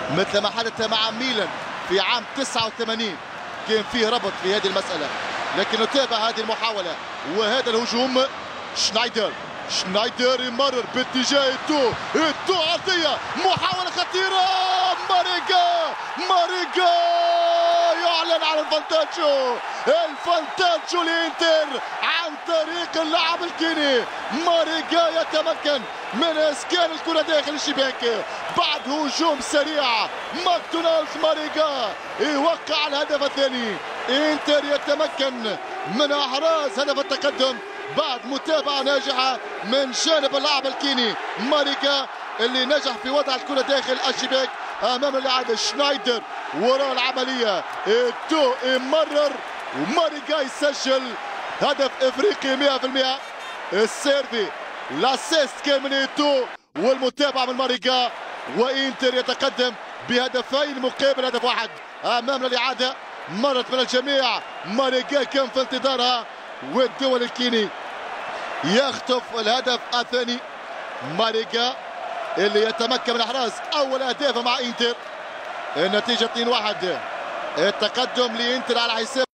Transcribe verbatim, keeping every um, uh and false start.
مثل ما حدث مع ميلان في عام تسعة وثمانين، كان فيه ربط في هذه المسألة، لكن نتابع هذه المحاولة وهذا الهجوم. شنايدر شنايدر يمرر باتجاه ايتو، ايتو عرضية، محاولة خطيرة، ماريجا ماريجا يعلن عن الفانتاتشو، الفانتاتشو لإنتر عن طريق اللاعب الكيني. ماريجا يتمكن من اسكان الكرة داخل الشباك بعد هجوم سريع. ماكدونالدز ماريجا يوقع الهدف الثاني. انتر يتمكن من احراز هدف التقدم بعد متابعة ناجحة من جانب اللاعب الكيني ماريجا، اللي نجح في وضع الكرة داخل الشباك امام اللاعب شنايدر. وراء العملية ايتو يمرر وماريجا يسجل هدف افريقي مئة بالمئة. السيرفي لاسيست كان من ايتو والمتابعة من ماريجا، وانتر يتقدم بهدفين مقابل هدف واحد. امامنا الاعادة مرت من الجميع، ماريجا كان في انتظارها والدول الكيني يخطف الهدف الثاني. ماريجا اللي يتمكن من احراز اول اهدافه مع انتر. النتيجة اثنين واحد، التقدم لانتر على حساب